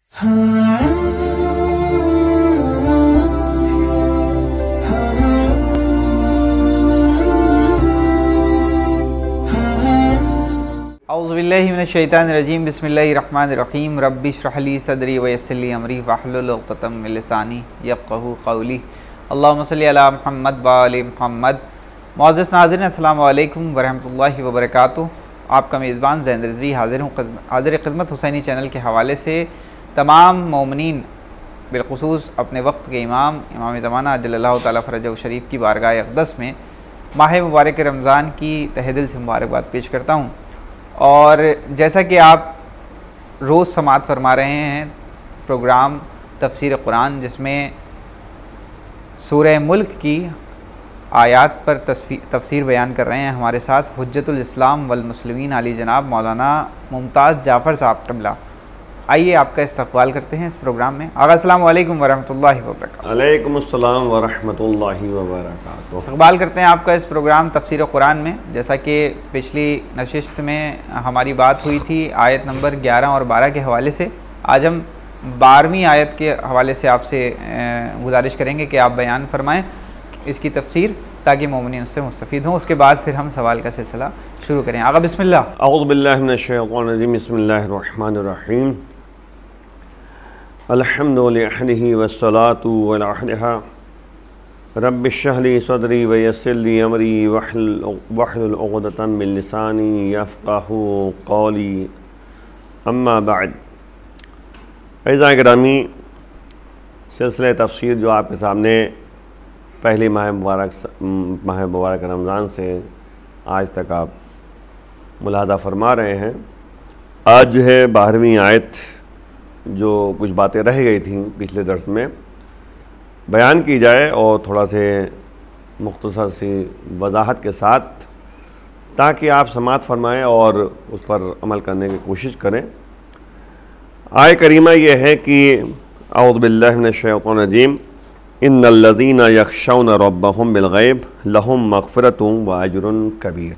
औज़ुबिल्लाहि मिनश्शैतानिर्रजीम बिस्मिल्लाहिर्रहमानिर्रहीम रब्बि इश्रह ली सदरी व यस्सिर ली अमरी वहलुल उक़दतम मिन लिसानी यफ़क़हू क़ौली। अल्लाहुम्मा सल्लि अला मुहम्मद व आलि मुहम्मद। मुअज़्ज़ज़ नाज़रीन, अस्सलामु अलैकुम व रहमतुल्लाहि व बरकातुहू। आपका मेज़बान ज़ैन रिज़वी हाज़िर ख़िदमत हुसैनी चैनल के हवाले से तमाम मोमिनीन बिलख़ुसूस अपने वक्त के इमाम ज़माना अज्जलल्लाहु तआला फ़रजहू शरीफ की बारगाह अक़दस में माह मुबारक रमज़ान की तहे दिल से मुबारकबाद पेश करता हूँ। और जैसा कि आप रोज़ समाअत फरमा रहे हैं प्रोग्राम तफ़सीर कुरान, जिसमें सूरह मुल्क की आयात पर तफ़सीर बयान कर रहे हैं हमारे साथ हुज्जतुल इस्लाम वल मुस्लिमीन आली जनाब मौलाना मुमताज़ जाफ़र साहब क़िबला। आइए आपका इस्तक़बाल करते हैं इस प्रोग्राम में। आगा अस्सलामु अलैकुम वरहमतुल्लाहि वबरकातुहू। अलैकुम अस्सलाम वरहमतुल्लाहि वबरकातुहू। इस्तक़बाल करते हैं आपका इस प्रोग्राम तफ़सीर कुरान में। जैसा कि पिछली नशिस्त में हमारी बात हुई थी आयत नंबर 11 और 12 के हवाले से, आज हम 12वीं आयत के हवाले से आपसे गुजारिश करेंगे कि आप बयान फरमाएँ इसकी तफ़सीर, ताकि मोमिनीन उससे मुस्तफ़ीद हों। उसके बाद फिर हम सवाल का सिलसिला शुरू करें। आगा बिस्मिल्लाह। अऊज़ु बिल्लाहि मिनश शैतानिर रजीम, बिस्मिल्लाहिर रहमानिर रहीम। अल्हम्दुलिल्लाहि वस्सलातु अला अहलिहा रब्बि इश्रह ली सदरी व यस्सिर ली अमरी वहलुल उक़दतम मिन लिसानी यफ़क़हू क़ौली, अम्मा बअद। अज़ीज़ान गिरामी, सिलसिले तफ़सीर जो आपके सामने पहली माह मुबारक रमज़ान से आज तक आप मुलाहदा फरमा रहे हैं, आज जो है 12वीं आयत, जो कुछ बातें रह गई थी पिछले दर्स में, बयान की जाए और थोड़ा से मुख्तसर सी वजाहत के साथ, ताकि आप समाअत फरमाएँ और उस पर अमल करने की कोशिश करें। आय करीमा ये है कि अऊज़ु बिल्लाहि मिनश शैतानिर रजीम, इन्नल्लज़ीना यख़शौना रब्बहुम बिलग़ैब लहुम मग़फ़िरतुन व अज्रुन कबीर।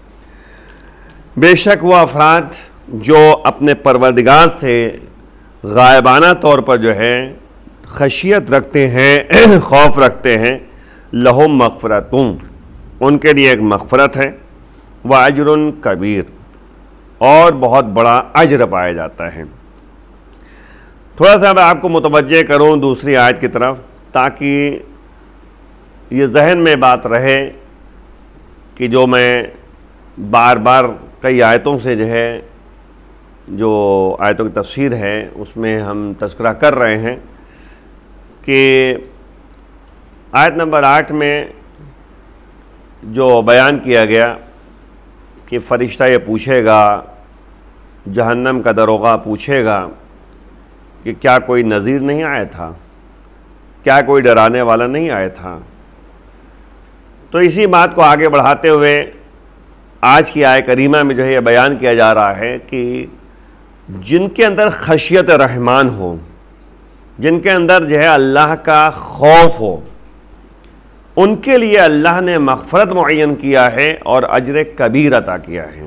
बेशक वह अफराद जो अपने परवरदिगार से गायबाना तौर पर जो है खशियत रखते हैं, खौफ रखते हैं, लहुम मग़फ़िरतुन, उनके लिए एक मग़फ़िरत है, व अज्रुन कबीर, और बहुत बड़ा अज्र पाया जाता है। थोड़ा सा मैं आपको मुतवज्जे करूँ दूसरी आयत की तरफ, ताकि ये जहन में बात रहे कि जो मैं बार बार कई आयतों से जो है, जो आयतों की तफसीर है उसमें हम तज़किरा कर रहे हैं कि आयत नंबर 8 में जो बयान किया गया कि फ़रिश्ता ये पूछेगा, जहन्नम का दरोगा पूछेगा कि क्या कोई नज़ीर नहीं आया था, क्या कोई डराने वाला नहीं आया था। तो इसी बात को आगे बढ़ाते हुए आज की आय करीमा में जो है यह बयान किया जा रहा है कि जिनके अंदर खशियत रहमान हो, जिनके अंदर जो है अल्लाह का खौफ हो, उनके लिए अल्लाह ने मग़फ़िरत मुअय्यन किया है और अज्र कबीर अता किया है।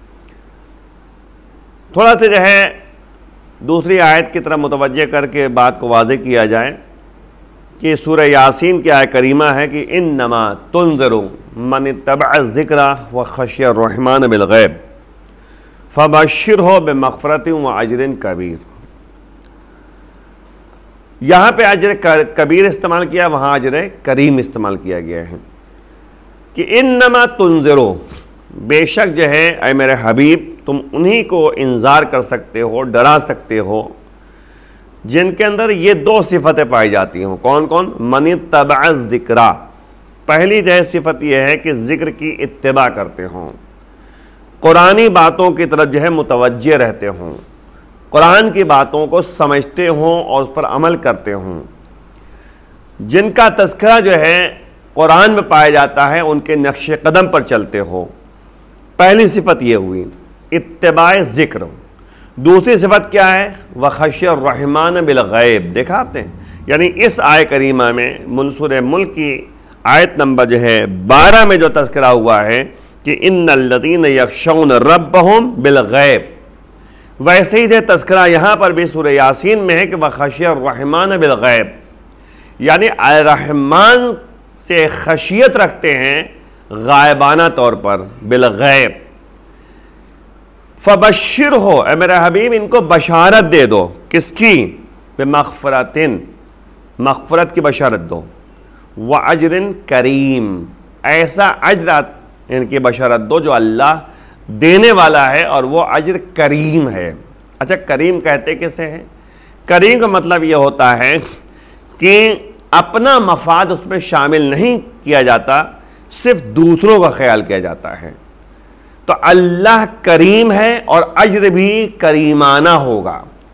थोड़ा सा जो है दूसरी आयत की तरफ मुतवज्जे करके बात को वाज़ेह किया जाए कि सूरह यासीन की आय करीमा है कि इन्नमा तुनज़िरु मन इत्तबअ ज़िक्रा व खशियर रहमान बिलग़ैब फ़बश्शिरहु बिमग़फ़िरतिन व अज्रिन कबीर। यहाँ पे अज्र कबीर इस्तेमाल किया, वहाँ अज्र करीम इस्तेमाल किया गया है कि इन्नमा तुनज़िरु, बेशक जो है ऐ मेरे हबीब, तुम उन्हीं को इंज़ार कर सकते हो, डरा सकते हो जिनके अंदर ये दो सिफतें पाई जाती हों। कौन कौन? मन इत्तबअ ज़िक्रा, पहली जो है सिफत यह है कि ज़िक्र की इत्तिबा करते हों, कुरानी बातों की तरफ जो है मुतवज्जे रहते हों, कुरान की बातों को समझते हों और उस पर अमल करते हों। जिनका तज़किरा जो है कुरान में पाया जाता है, उनके नक्श कदम पर चलते हो। पहली सिफत ये हुई इत्तिबाए ज़िक्र। दूसरी सिफत क्या है? व खशियर रहमान बिलग़ैब। देखा आपने, यानी इस आय करीमा में सूरह मुल्क की आयत नंबर जो है 12 में जो तज़किरा हुआ है कि इन्नल्लज़ीना यख़शौना रब्बहुम बिलग़ैब, वैसे ही जो तस्करा यहाँ पर भी सूरह यासीन में है कि वह खशिया रहमान बिल गैब, यानी रहमान से खशियत रखते हैं गायबाना तौर पर, बिल गैब। फबशिर हो, ए मेरा हबीब इनको बशारत दे दो, किसकी? बेमग़फ़िरतिन, मग़फ़िरत की बशारत दो, व अजरिन करीम, ऐसा अजर इनकी बशारत दो जो अल्लाह देने वाला है और वो अजर करीम है। अच्छा, करीम कहते किसे हैं? करीम का मतलब ये होता है कि अपना मफाद उसमें शामिल नहीं किया जाता, सिर्फ दूसरों का ख्याल किया जाता है। तो अल्लाह करीम है और अजर भी करीमाना होगा।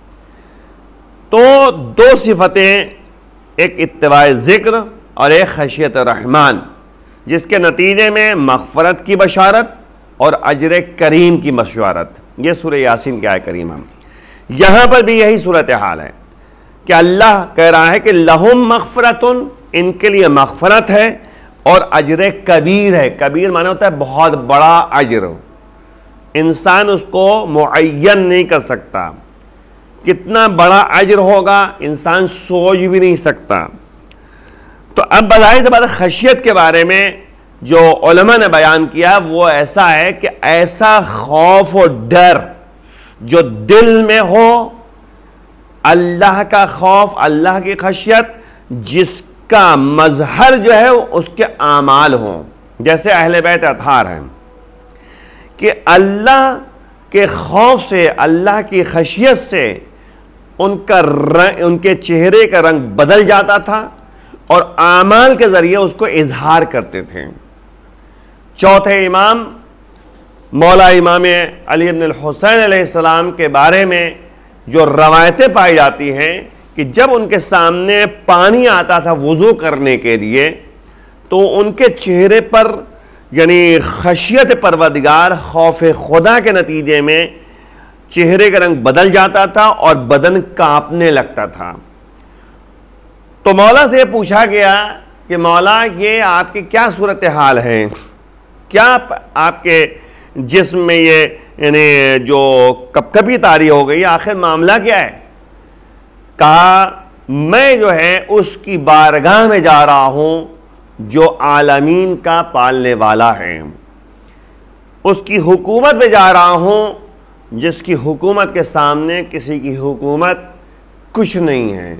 तो दो सिफतें, एक इत्तिबाए ज़िक्र और एक खशियत रहमान, जिसके नतीजे में मग़फ़िरत की बशारत और अजर करीम की बशारत। ये सूरह यासीन की आयत करीमा। यहाँ पर भी यही सूरत हाल है कि अल्लाह कह रहा है कि लहुम मग़फ़िरतुन, इनके लिए मग़फ़िरत है और अजर कबीर है। कबीर माने होता है बहुत बड़ा अजर, इंसान उसको मुअय्यन नहीं कर सकता, कितना बड़ा अजर होगा इंसान सोच भी नहीं सकता। तो अब बज़ाहिर बात खशियत के बारे में जो उलमा ने बयान किया वो ऐसा है कि ऐसा खौफ और डर जो दिल में हो, अल्लाह का खौफ, अल्लाह की खशियत, जिसका मजहर जो है उसके आमाल हों। जैसे अहले बैत अतहार हैं कि अल्लाह के खौफ से, अल्लाह की खशियत से उनका रंग, उनके चेहरे का रंग बदल जाता था और आमाल के जरिए उसको इजहार करते थे। चौथे इमाम मौला इमाम अली इब्न हुसैन अलैहिस्सलाम के बारे में जो रवायतें पाई जाती हैं कि जब उनके सामने पानी आता था वुज़ू करने के लिए तो उनके चेहरे पर यानी खशियत परवरदिगार, खौफ खुदा के नतीजे में चेहरे का रंग बदल जाता था और बदन कांपने लगता था। तो मौला से पूछा गया कि मौला ये आपकी क्या सूरत हाल है, क्या आपके जिस्म में ये यानी जो कपकपी तारी हो गई, आखिर मामला क्या है? कहा मैं जो है उसकी बारगाह में जा रहा हूं जो आलमीन का पालने वाला है, उसकी हुकूमत में जा रहा हूं जिसकी हुकूमत के सामने किसी की हुकूमत कुछ नहीं है।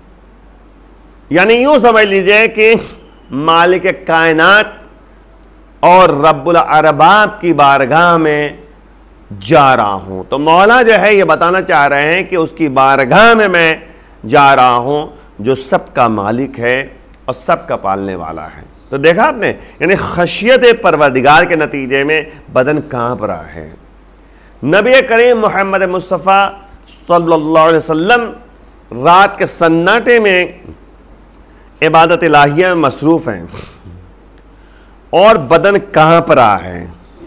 यानी यूं समझ लीजिए कि मालिक कायनात और रब्बुल अरबाब की बारगाह में जा रहा हूं। तो मौला जो है ये बताना चाह रहे हैं कि उसकी बारगाह में मैं जा रहा हूं जो सबका मालिक है और सबका पालने वाला है। तो देखा आपने, यानी खशियत परवरदिगार के नतीजे में बदन कांप रहा है। नबी करीम मोहम्मद मुस्तफ़ा सल्लल्लाहु अलैहि वसल्लम रात के सन्नाटे में इबादत इलाहिया में मसरूफ़ हैं और बदन कांप रहा है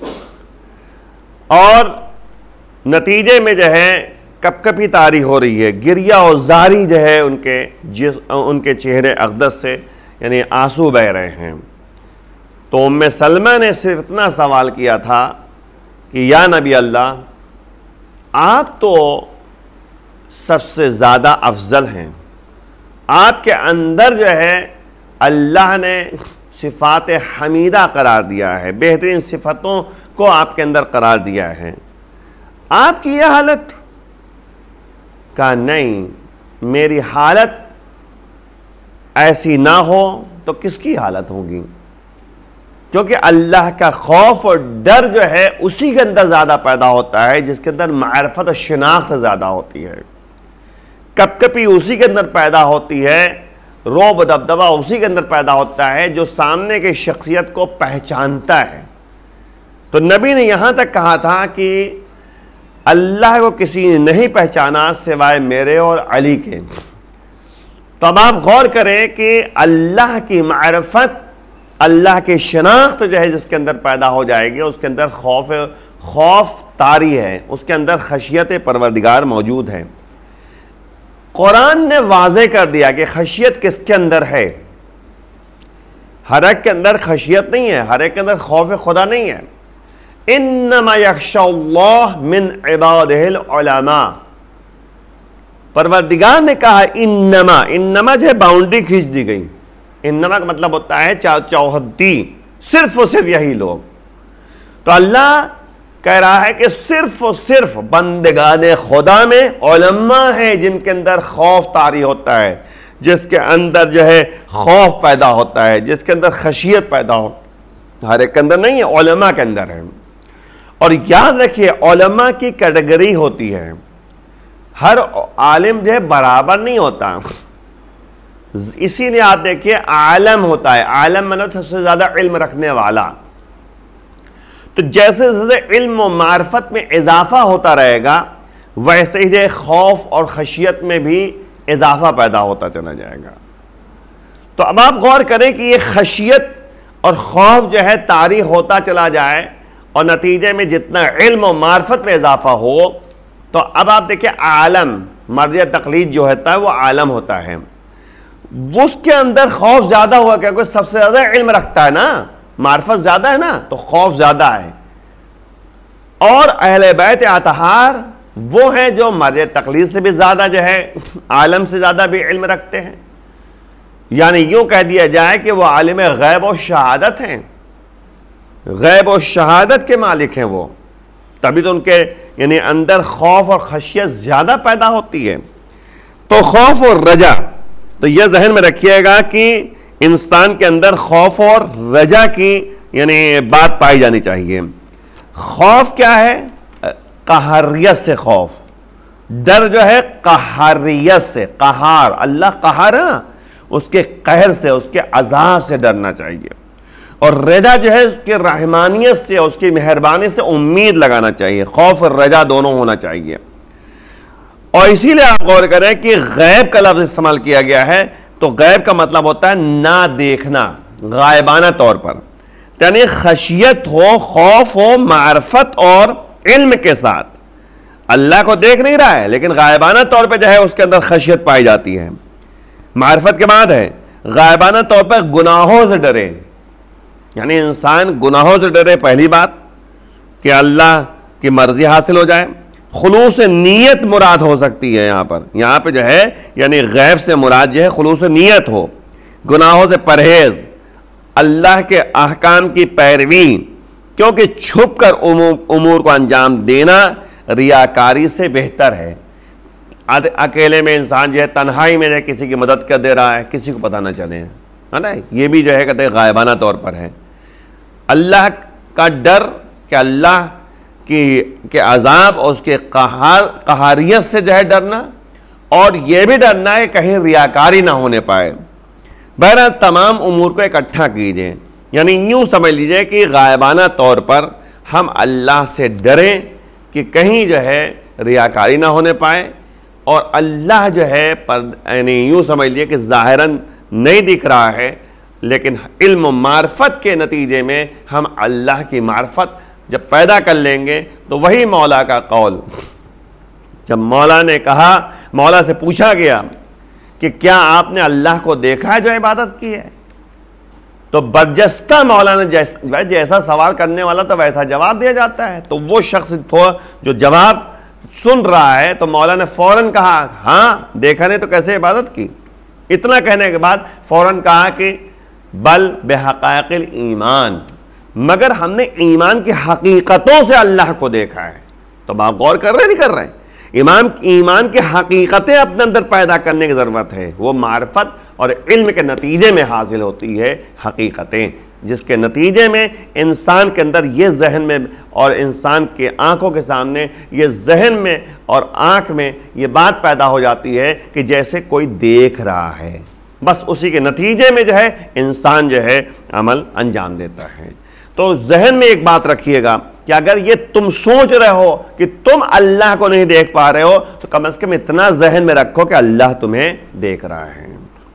और नतीजे में जो है कपकपी तारी हो रही है, गिरिया और जारी जो है उनके चेहरे अक़दस से यानी आंसू बह रहे हैं। तो उम्मे सलमा ने सिर्फ इतना सवाल किया था कि या नबी अल्लाह, आप तो सबसे ज़्यादा अफजल हैं, आपके अंदर जो है अल्लाह ने सिफ़ात हमीदा करार दिया है, बेहतरीन सिफ़तों को आपके अंदर करार दिया है, आपकी यह हालत? कहा नहीं, मेरी हालत ऐसी ना हो तो किसकी हालत होगी? क्योंकि अल्लाह का खौफ और डर जो है उसी के अंदर ज़्यादा पैदा होता है जिसके अंदर मारिफत और शिनाख्त ज़्यादा होती है। कपकपी उसी के अंदर पैदा होती है, रोब दबदबा उसी के अंदर पैदा होता है जो सामने की शख्सियत को पहचानता है। तो नबी ने यहाँ तक कहा था कि अल्लाह को किसी ने नहीं पहचाना सिवाय मेरे और अली के। तो अब आप गौर करें कि अल्लाह की मारिफत, अल्लाह की शनाख्त जो है जिसके अंदर पैदा हो जाएगी उसके अंदर खौफ तारी है, उसके अंदर खशियत परवरदिगार मौजूद है। कुरान ने वाज़े कर दिया कि खशियत किसके अंदर है। हर एक के अंदर खशियत नहीं है, हर एक के अंदर खौफ खुदा नहीं है। इन्नमा यख्शल्लाह मिन इबादिहिल उलमा। परवरदिगार ने कहा इन्नमा, इन्नमा जो है बाउंड्री खींच दी गई। इन्नमा का मतलब होता है चौहद्दी, सिर्फ और सिर्फ यही लोग। तो अल्लाह कह रहा है कि सिर्फ और सिर्फ बंदगाने खुदा में उलमा है जिनके अंदर खौफ तारी होता है, जिसके अंदर जो है खौफ पैदा होता है, जिसके अंदर खशियत पैदा हो। हर एक के अंदर नहीं है, उलमा के अंदर है। और याद रखिए उलमा की कैटेगरी होती है, हर आलिम जो है बराबर नहीं होता। इसीलिए आप देखिए आलम होता है, आलम मतलब सबसे ज्यादा इल्म रखने वाला। तो जैसे जैसे इल्म और मार्फत में इजाफा होता रहेगा, वैसे ही जो खौफ और खशियत में भी इजाफा पैदा होता चला जाएगा। तो अब आप गौर करें कि ये खशियत और खौफ जो है तारी होता चला जाए और नतीजे में जितना इल्म और मार्फत में इजाफा हो, तो अब आप देखिए आलम मर्ज़ तकलीद जो होता है वो आलम होता है, उसके अंदर खौफ ज्यादा हुआ क्योंकि सबसे ज्यादा इल्म रखता है ना, मार्फत ज्यादा है ना, तो खौफ ज्यादा है। और अहले बैत अतहार वो हैं जो मर्ज़ तकलीद से भी ज्यादा जो है आलम से ज्यादा भी इल्म रखते हैं। यानी यूं कह दिया जाए कि वो आलिम गैब और शहादत हैं, गैब और शहादत के मालिक हैं वो, तभी तो उनके यानी अंदर खौफ और खशियत ज्यादा पैदा होती है। तो खौफ और रजा, तो यह जहन में रखिएगा कि इंसान के अंदर खौफ और रजा की यानी बात पाई जानी चाहिए। खौफ क्या है? कहारियत से खौफ, डर जो है कहारियत से, कहार अल्लाह कहार है ना, उसके कहर से, उसके अज़ाब से डरना चाहिए। और रजा जो है उसकी रहमानियत से, उसकी मेहरबानी से उम्मीद लगाना चाहिए। खौफ और रजा दोनों होना चाहिए। और इसीलिए आप गौर करें कि गैब का लफ्ज़ इस्तेमाल किया गया है, तो गैब का मतलब होता है ना देखना, गायबाना तौर पर। यानी खशियत हो, खौफ हो मार्फत और इल्म के साथ। अल्लाह को देख नहीं रहा है लेकिन गायबाना तौर पर जो है उसके अंदर खशियत पाई जाती है। मार्फत के बाद है गायबाना तौर पर गुनाहों से डरे, यानी इंसान गुनाहों से डरे। पहली बात कि अल्लाह की मर्जी हासिल हो जाए, खुलूस नीयत मुराद हो सकती है। यहाँ पे जो है यानी गैब से मुराद जो है खुलूस नीयत हो, गुनाहों से परहेज, अल्लाह के अहकाम की पैरवी, क्योंकि छुप कर उमूर को अंजाम देना रियाकारी से बेहतर है। अकेले में इंसान जो है तन्हाई में जो है किसी की मदद कर दे रहा है, किसी को पता ना चले, है ना, ये भी जो है कहते हैं गायबाना तौर पर है। अल्लाह का डर कि अल्लाह के अजाब और उसके कहारियत से जो है डरना, और यह भी डरना है कहीं रियाकारी ना होने पाए। बहरहाल तमाम उमूर को इकट्ठा कीजिए, यानी यूँ समझ लीजिए कि गायबाना तौर पर हम अल्लाह से डरें कि कहीं जो है रियाकारी ना होने पाए, और अल्लाह जो है यानी यूँ समझ लीजिए कि ज़ाहिरन नहीं दिख रहा है, लेकिन इल्म मार्फत के नतीजे में हम अल्लाह की मार्फत जब पैदा कर लेंगे तो वही मौला का कौल। जब मौला ने कहा, मौला से पूछा गया कि क्या आपने अल्लाह को देखा है जो इबादत की है, तो बरजस्ता मौला ने जैसा सवाल करने वाला तो वैसा जवाब दिया जाता है। तो वो शख्स जो जवाब सुन रहा है, तो मौला ने फौरन कहा हाँ देखा नहीं तो कैसे इबादत की। इतना कहने के बाद फौरन कहा कि बल बेहक़ाइक़िल ईमान, मगर हमने ईमान की हकीकतों से अल्लाह को देखा है। तो आप गौर कर रहे नहीं कर रहे? ईमान की हकीकतें अपने अंदर पैदा करने की ज़रूरत है। वो मार्फत और इल्म के नतीजे में हासिल होती है हकीकतें, जिसके नतीजे में इंसान के अंदर ये जहन में और इंसान के आंखों के सामने ये जहन में और आंख में ये बात पैदा हो जाती है कि जैसे कोई देख रहा है। बस उसी के नतीजे में जो है इंसान जो है अमल अंजाम देता है। तो जहन में एक बात रखिएगा कि अगर ये तुम सोच रहे हो कि तुम अल्लाह को नहीं देख पा रहे हो, तो कम से कम इतना जहन में रखो कि अल्लाह तुम्हें देख रहा है।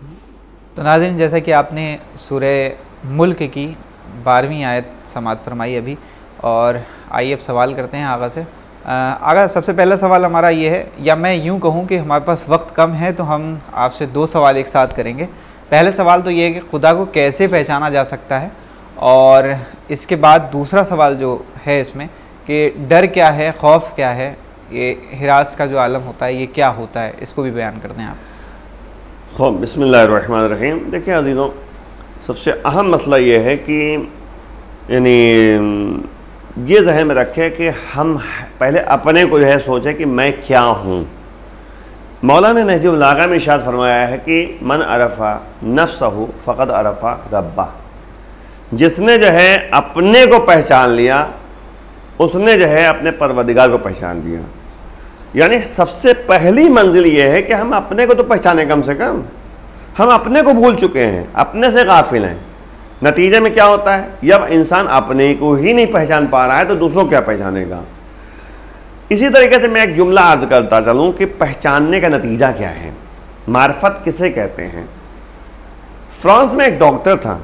तो नाज़रीन, जैसा कि आपने सूरह मुल्क की 12वीं आयत समाअत फरमाई अभी, और आइए अब सवाल करते हैं आगा से। आगा, सबसे पहला सवाल हमारा ये है, या मैं यूँ कहूँ कि हमारे पास वक्त कम है तो हम आपसे 2 सवाल एक साथ करेंगे। पहले सवाल तो ये है कि खुदा को कैसे पहचाना जा सकता है, और इसके बाद दूसरा सवाल जो है इसमें कि डर क्या है, खौफ क्या है, ये हिरास का जो आलम होता है ये क्या होता है, इसको भी बयान कर दें आप। खौफ, बिस्मिल्लाहिर्रहमानिर्रहीम। देखिए अज़ीज़ों, सबसे अहम मसला ये है कि यानी ये जहन में रखें कि हम पहले अपने को जो है सोचें कि मैं क्या हूँ। मौलाना नहजुल बलागा में इरशाद फरमाया है कि मन अरफा नफ्सहु फ़क़द अरफा रब्बा। जिसने जो है अपने को पहचान लिया उसने जो है अपने परवरदिगार को पहचान लिया। यानी सबसे पहली मंजिल ये है कि हम अपने को तो पहचाने, कम से कम हम अपने को भूल चुके हैं, अपने से गाफिल हैं। नतीजे में क्या होता है, जब इंसान अपने को ही नहीं पहचान पा रहा है तो दूसरों को क्या पहचानेगा। इसी तरीके से मैं एक जुमला अर्ज करता चलूँ कि पहचानने का नतीजा क्या है, मार्फत किसे कहते हैं। फ्रांस में एक डॉक्टर था,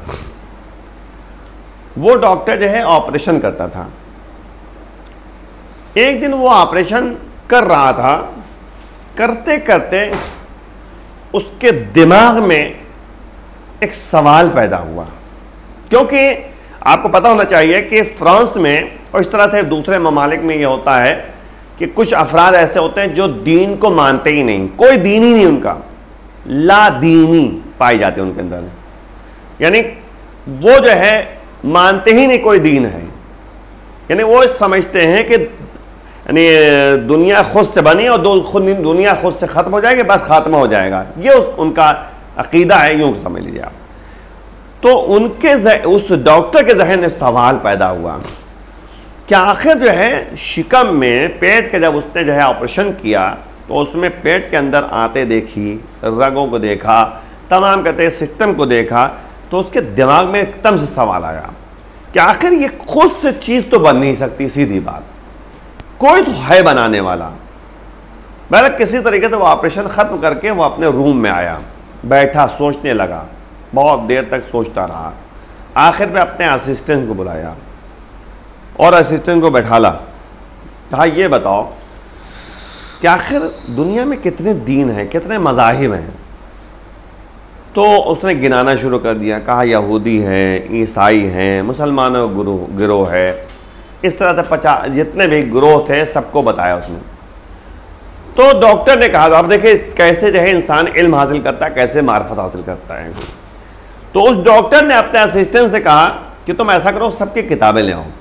वो डॉक्टर जो है ऑपरेशन करता था। एक दिन वो ऑपरेशन कर रहा था, करते करते उसके दिमाग में एक सवाल पैदा हुआ, क्योंकि आपको पता होना चाहिए कि फ्रांस में और इस तरह से दूसरे ममालिक में ये होता है कि कुछ अफराद ऐसे होते हैं जो दीन को मानते ही नहीं, कोई दीन ही नहीं उनका, ला दीनी पाई जाते हैं उनके अंदर। यानी वो जो है मानते ही नहीं कोई दीन है, यानी वो समझते हैं कि यानी दुनिया खुद से बनी और दुनिया खुद से ख़त्म हो जाएगी, बस खात्मा हो जाएगा, ये उनका अकीदा है, यूँ समझ लीजिए आप। तो उस डॉक्टर के जहन में सवाल पैदा हुआ कि आखिर जो है शिकम में पेट के, जब उसने जो है ऑपरेशन किया तो उसमें पेट के अंदर आते देखी, रगों को देखा, तमाम कहते सिस्टम को देखा, तो उसके दिमाग में एकदम से सवाल आया कि आखिर ये खुद से चीज़ तो बन नहीं सकती, सीधी बात, कोई तो है बनाने वाला। बहरहाल किसी तरीके से वो ऑपरेशन ख़त्म करके वो अपने रूम में आया, बैठा, सोचने लगा, बहुत देर तक सोचता रहा। आखिर में अपने असिस्टेंट को बुलाया और असिस्टेंट को बैठाला, कहा ये बताओ कि आखिर दुनिया में कितने दीन हैं, कितने मज़ाहिब हैं। तो उसने गिनाना शुरू कर दिया, कहा यहूदी हैं, ईसाई हैं, मुसलमानों गिरोह है, इस तरह से 50 जितने भी गिरोह थे सबको बताया उसने। तो डॉक्टर ने कहा, आप देखिए कैसे जो है इंसान इल्म हासिल करता है, कैसे मार्फत हासिल करता है। तो उस डॉक्टर ने अपने असिस्टेंट से कहा कि तुम ऐसा करो, सबकी किताबें ले आओ।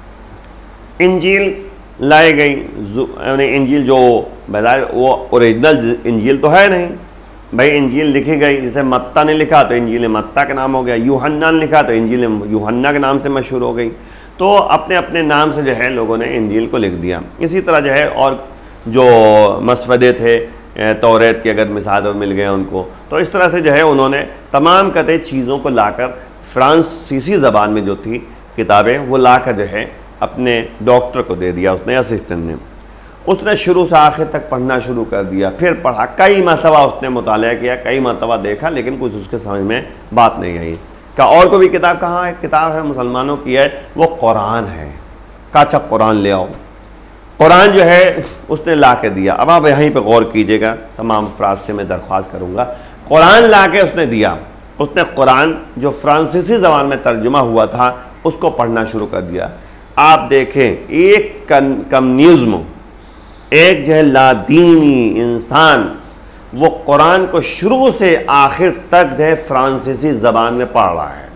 इंजील लाई गई, इंजील जो बजाय वो ओरिजिनल इंजील तो है नहीं भाई, इंजील लिखी गई, जैसे मत्ता ने लिखा तो इंजील मत्ता का नाम हो गया, यूहन्ना ने लिखा तो इंजील यूहन्ना के नाम से मशहूर हो गई। तो अपने अपने नाम से जो है लोगों ने इंजील को लिख दिया। इसी तरह जो है और जो मसवदे थे तौरेत की, अगर मिसाल मिल गए उनको, तो इस तरह से जो है उन्होंने तमाम कते चीज़ों को लाकर फ्रांसीसी ज़बान में जो थी किताबें वो लाकर जो है अपने डॉक्टर को दे दिया, उसने असिस्टेंट ने। उसने शुरू से आखिर तक पढ़ना शुरू कर दिया, फिर पढ़ा, कई मरतबा उसने मुताला किया, कई मरतबा देखा, लेकिन कुछ उसके समझ में बात नहीं आई। क्या और कोई भी किताब, कहाँ है, किताब है मुसलमानों की है, वो कुरान है। का अच्छा कुरान ले आओ। कुरान जो है उसने ला के दिया। अब आप यहीं पे गौर कीजिएगा, तमाम अफराद से मैं दरख्वास्त करूँगा, कुरान ला के उसने दिया। उसने कुरान जो फ्रांसीसी ज़बान में तर्जुमा हुआ था उसको पढ़ना शुरू कर दिया। आप देखें, एक कम्युनिज्म, एक जो है लादीनी इंसान, वो कुरान को शुरू से आखिर तक जो है फ्रांसीसी ज़बान में पढ़ रहा है।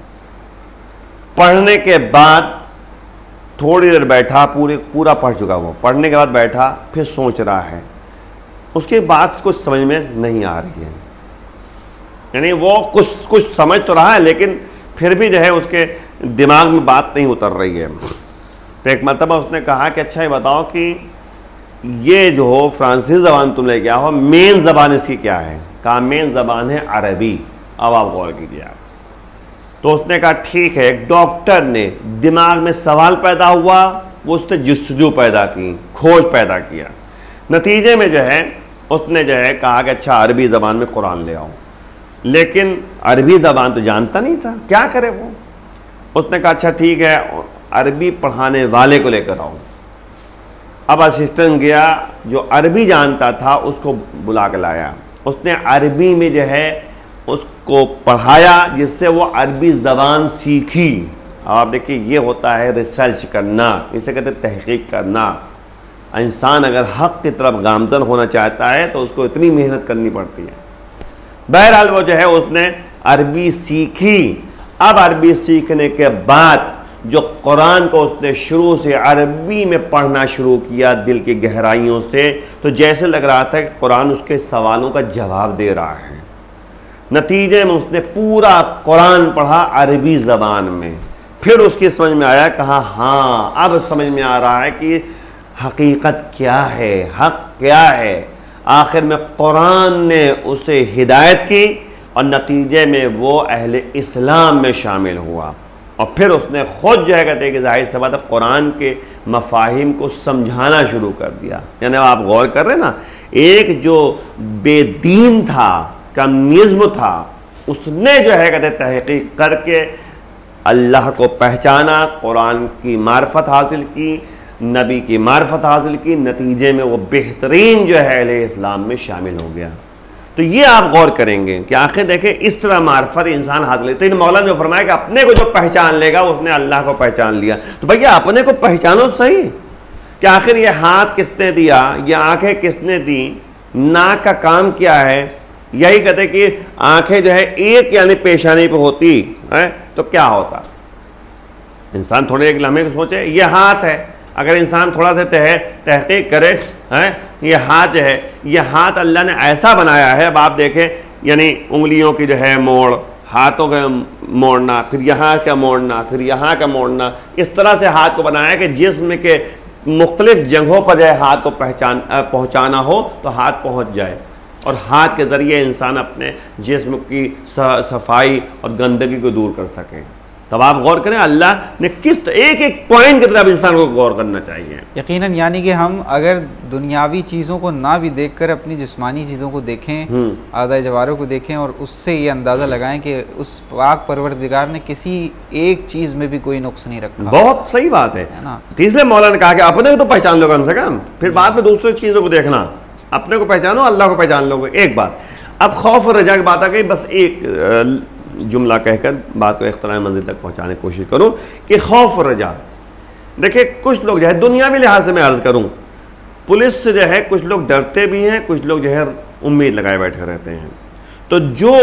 पढ़ने के बाद थोड़ी देर बैठा, पूरा पढ़ चुका वो, पढ़ने के बाद बैठा, फिर सोच रहा है, उसके बाद कुछ समझ में नहीं आ रही है। यानी वो कुछ समझ तो रहा है, लेकिन फिर भी जो है उसके दिमाग में बात नहीं उतर रही है। तो एक मरतबा उसने कहा कि अच्छा ये बताओ कि ये जो हो फ्रांसीसी ज़बान तुम लेके आओ, मेन ज़बान इसकी क्या है। कहा मेन ज़बान है अरबी। अब आप गौर कीजिए आप। तो उसने कहा ठीक है। एक डॉक्टर ने दिमाग में सवाल पैदा हुआ, वो उसने जुस्तजू पैदा की, खोज पैदा किया। नतीजे में जो है उसने जो है कहा कि अच्छा अरबी ज़बान में कुरान ले आओ, लेकिन अरबी ज़बान तो जानता नहीं था, क्या करे वो। उसने कहा अच्छा ठीक है, अरबी पढ़ाने वाले को लेकर आओ। अब असिस्टेंट गया, जो अरबी जानता था उसको बुला के लाया। उसने अरबी में जो है उसको पढ़ाया, जिससे वो अरबी ज़बान सीखी। अब आप देखिए, ये होता है रिसर्च करना, इसे कहते हैं तहकीक करना। इंसान अगर हक़ की तरफ गामजन होना चाहता है तो उसको इतनी मेहनत करनी पड़ती है। बहरहाल वो जो है उसने अरबी सीखी। अब अरबी सीखने के बाद जो कुरान को उसने शुरू से अरबी में पढ़ना शुरू किया दिल की गहराइयों से, तो जैसे लग रहा था कि कुरान उसके सवालों का जवाब दे रहा है। नतीजे में उसने पूरा कुरान पढ़ा अरबी ज़बान में। फिर उसकी समझ में आया, कहा हाँ अब समझ में आ रहा है कि हकीकत क्या है, हक़ क्या है। आखिर में कुरान ने उसे हिदायत की और नतीजे में वो अहले इस्लाम में शामिल हुआ। और फिर उसने ख़ुद जो है कहते हैं कि ज़ाहिर सी बात है कुरान के मफ़ाहिम को समझाना शुरू कर दिया। यानी आप गौर कर रहे हैं ना, एक जो बेदीन था, कम्युनिज़्म था, उसने जो है कहते तहक़ीक़ करके अल्लाह को पहचाना, कुरान की मार्फत हासिल की, नबी की मार्फत हासिल की। नतीजे में वो बेहतरीन जो है अहले इस्लाम में शामिल हो गया। तो ये आप गौर करेंगे कि आखिर देखें इस तरह मार्फत इंसान हासिल है। तो इन मौलाना ने फरमाया कि अपने को जो पहचान लेगा उसने अल्लाह को पहचान लिया। तो भैया अपने को पहचानो तो सही कि आखिर ये हाथ किसने दिया, ये आंखें किसने दी, नाक का काम क्या है। यही कहते कि आंखें जो है एक यानी पेशानी पे होती है तो क्या होता। इंसान थोड़े एक लम्हे को सोचे, ये हाथ है। अगर इंसान थोड़ा सा तहकीक करे, हैं ये हाथ जो है, ये हाथ अल्लाह ने ऐसा बनाया है। अब आप देखें, यानी उंगलियों की जो है मोड़, हाथों का मोड़ना, फिर यहाँ का मोड़ना, फिर यहाँ का मोड़ना, इस तरह से हाथ को बनाया कि जिस्म के मुख्तलिफ जगहों पर जो है हाथ को पहुँचाना हो तो हाथ पहुँच जाए। और हाथ के ज़रिए इंसान अपने जिस्म की सफाई और गंदगी को दूर कर सके। तब आप गौर करें अल्लाह ने किस एक एक पॉइंट की तरफ इंसान को गौर करना चाहिए। यकीनन, यानी कि हम अगर दुनियावी चीज़ों को ना भी देखकर अपनी जिस्मानी चीज़ों को देखें, आदाए जवारों को देखें और उससे ये अंदाज़ा लगाएं कि उस पाक परवरदिगार ने किसी एक चीज़ में भी कोई नुक्स नहीं रखा। बहुत सही बात है ना। इसलिए मौलाना ने कहा कि अपने को तो पहचान लो कम से कम, फिर बाद में दूसरी चीज़ों को देखना। अपने को पहचानो, अल्लाह को पहचान लोगे। एक बात। अब खौफ और रजा की बात आ गई, बस एक जुमला कहकर बात को इख्तिलाम मंजिल तक पहुंचाने की कोशिश करूं कि खौफ और रजा। देखिए कुछ लोग जो है दुनियावी लिहाज से मैं अर्ज़ करूं, पुलिस से जो है कुछ लोग डरते भी हैं, कुछ लोग जो है उम्मीद लगाए बैठे रहते हैं। तो जो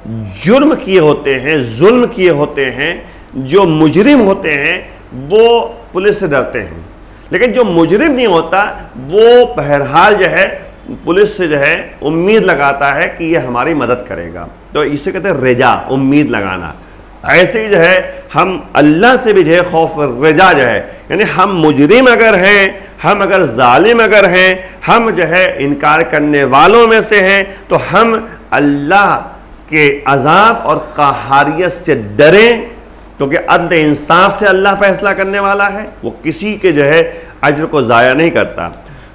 जुर्म किए होते हैं, जुल्म किए होते हैं, जो मुजरिम होते हैं, वो पुलिस से डरते हैं। लेकिन जो मुजरिम नहीं होता वो बहरहाल जो है पुलिस से जो है उम्मीद लगाता है कि ये हमारी मदद करेगा। तो इसे कहते हैं रजा, उम्मीद लगाना। ऐसे ही जो है हम अल्लाह से भी जो है खौफ रजा जो है, यानी हम मुजरिम अगर हैं, हम अगर जालिम अगर हैं, हम जो है इनकार करने वालों में से हैं, तो हम अल्लाह के अजाब और कहारियत से डरें, क्योंकि अदल इंसाफ से अल्लाह फैसला करने वाला है। वो किसी के जो है अज्र को ज़ाया नहीं करता।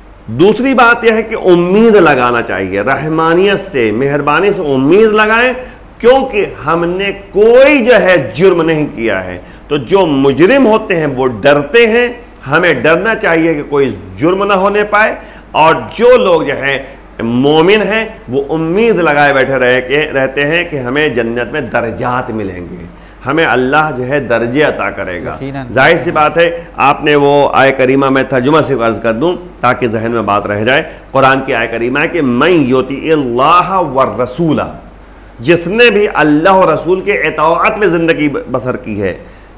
दूसरी बात यह है कि उम्मीद लगाना चाहिए, रहमानियत से, मेहरबानी से उम्मीद लगाएं, क्योंकि हमने कोई जो है जुर्म नहीं किया है। तो जो मुजरिम होते हैं वो डरते हैं, हमें डरना चाहिए कि कोई जुर्म ना होने पाए। और जो लोग जो है मोमिन हैं वो उम्मीद लगाए बैठे रहते हैं कि हमें जन्नत में दर्जात मिलेंगे, हमें अल्लाह जो है दर्जे अता करेगा। जाहिर सी बात है, आपने वो आय करीमा में तर्जुमा से अर्ज कर दूं ताकि जहन में बात रह जाए। कुरान की आय करीमा है कि मैं युतिइल्लाह व रसूला, जिसने भी अल्लाह और रसूल के इताअत में ज़िंदगी बसर की है,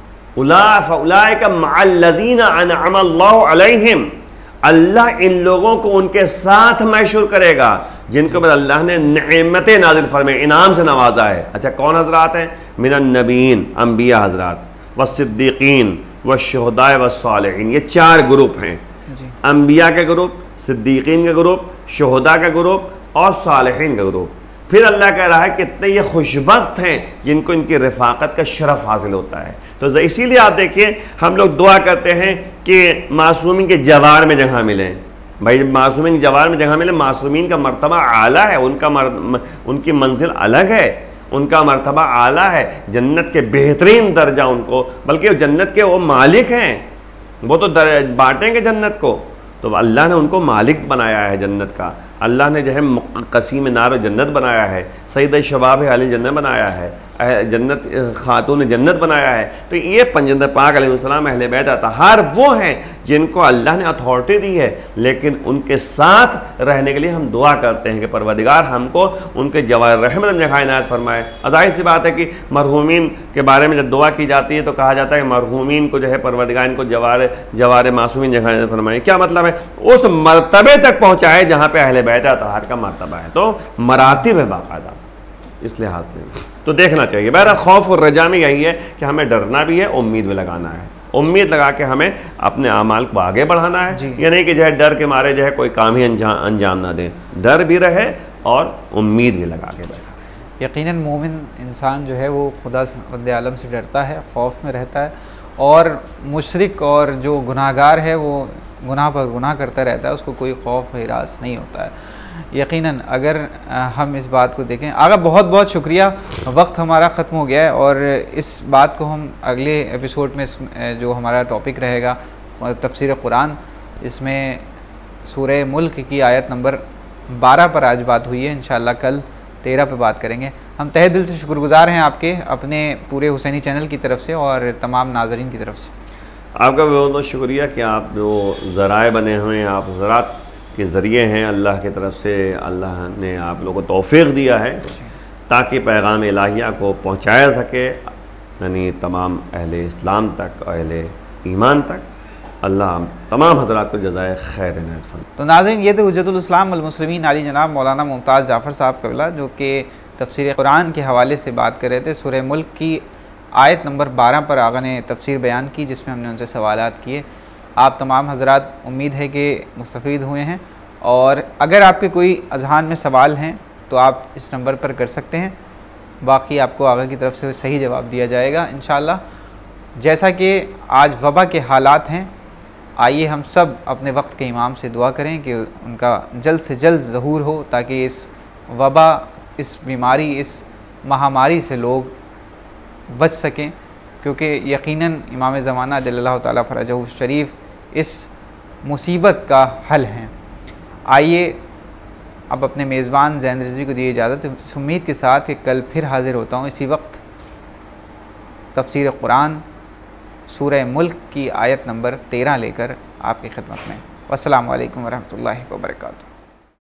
उलाइका मअल्लज़ीना अनअमल्लाहु अलैहिम, अल्लाह इन लोगों को उनके साथ मैशूर करेगा जिनके ऊपर अल्लाह ने नेमतें नाजिल फरमाई, इनाम से नवाजा है। अच्छा कौन हजरात हैं? मिनन नबीन, अम्बिया हजरात, व सिद्दीकीन, व शुहदाए व सालिहीन। ये चार ग्रुप हैं, अम्बिया का ग्रुप, सिद्दीकीन का ग्रुप, शुहदा का ग्रुप और सालिहीन का ग्रुप। फिर अल्लाह कह रहा है कितने ये खुशबख्त हैं जिनको इनकी रफ़ाकत का शरफ हासिल होता है। तो इसीलिए आप देखिए हम लोग दुआ करते हैं कि मासूमीन के जवार में जगह मिले। भाई मासूमीन के जवार में जगह मिले, मासूमीन का मर्तबा आला है, उनकी मंजिल अलग है, उनका मर्तबा आला है, जन्नत के बेहतरीन दर्जा उनको, बल्कि जन्नत के वो मालिक हैं, वो तो बांटेंगे जन्नत को। तो अल्लाह ने उनको मालिक बनाया है जन्नत का। अल्लाह ने जो है कसीम नार जन्नत बनाया है, सईद शबाब अहल जन्नत बनाया है। जन्नत खातून जन्नत बनाया है, तो ये पैगंबर पाक अलैहिस्सलाम अहले बैत अतहार वो हैं जिनको अल्लाह ने अथॉरिटी दी है, लेकिन उनके साथ रहने के लिए हम दुआ करते हैं कि परवरदिगार हमको उनके जवार रहमत में जगह इनायत फरमाए। ज़ाहिर सी बात है कि मरहूमीन के बारे में जब दुआ की जाती है तो कहा जाता है कि मरहूमीन को जो है परवरदिगार इनको जवार मासूमीन जगह इनायत फरमाए। क्या मतलब है? उस मरतबे तक पहुँचाए जहाँ पे अहले बैत अतहार का मरतबा है। तो मरातिब है बाकायदा इस लिहाज से, तो देखना चाहिए। बहरहाल खौफ और रजा में यही है कि हमें डरना भी है, उम्मीद भी लगाना है। उम्मीद लगा के हमें अपने अमाल को आगे बढ़ाना है, ये नहीं कि जो है डर के मारे जो है कोई काम ही अंजाम ना दें। डर भी रहे और उम्मीद भी लगा के रहे। यकीनन मोमिन इंसान जो है वो खुदा रब्ब आलम से डरता है, खौफ में रहता है, और मुशरिक और जो गुनाहगार है वो गुनाह पर गुनाह करता रहता है, उसको कोई खौफ हिरास नहीं होता है। यकीनन अगर हम इस बात को देखें। आगा बहुत बहुत शुक्रिया, वक्त हमारा ख़त्म हो गया है और इस बात को हम अगले एपिसोड में जो हमारा टॉपिक रहेगा तफसीर कुरान, इसमें सूरह मुल्क की आयत नंबर 12 पर आज बात हुई है। इंशाअल्लाह कल 13 पे बात करेंगे। हम तहे दिल से शुक्रगुजार हैं आपके, अपने पूरे हुसैनी चैनल की तरफ से और तमाम नाजरीन की तरफ से। आपका बहुत बहुत शुक्रिया कि आप जो ज़राए बने हुए हैं, आप ज़रात के ज़रिए हैं, अल्लाह की तरफ से अल्लाह ने आप लोगों को तौफ़ीक़ दिया है ताकि पैगाम इलाहिया को पहुँचाया सके, यानी तमाम अहले इस्लाम तक, अहले ईमान तक। अल्लाह तमाम हज़रात को जज़ाए खैर इनायत फरमाए। तो नाज़रीन, ये थे हुज्जतुल इस्लाम वल मुस्लिमीन आली जनाब मौलाना मुमताज़ जाफ़र साहब क़िबला, जो कि तफसीर कुरान के हवाले से बात कर रहे थे। सूरह मुल्क की आयत नंबर 12 पर आगा ने तफसीर बयान की, जिसमें हमने उनसे सवालात किए। आप तमाम हज़रात उम्मीद है कि मुस्तफ़ीद हुए हैं, और अगर आपके कोई अज़हान में सवाल हैं तो आप इस नंबर पर कर सकते हैं, बाकी आपको आगे की तरफ से सही जवाब दिया जाएगा इंशाअल्लाह। जैसा कि आज वबा के हालात हैं, आइए हम सब अपने वक्त के इमाम से दुआ करें कि उनका जल्द से जल्द ज़हूर हो, ताकि इस वबा, इस बीमारी, इस महामारी से लोग बच सकें, क्योंकि यकीनन इमाम ज़माना जल्लल्लाहु ताला फ़रजहु शरीफ इस मुसीबत का हल हैं। आइए अब अपने मेज़बान ज़ैन रिज़वी को दिए इजाज़त, इस उम्मीद के साथ कि कल फिर हाज़िर होता हूँ इसी वक्त तफसीर कुरान सूरह मुल्क की आयत नंबर 13 लेकर आपकी खिदमत में। अस्सलामु अलैकुम वरहमतुल्लाहि वबरकातुहू।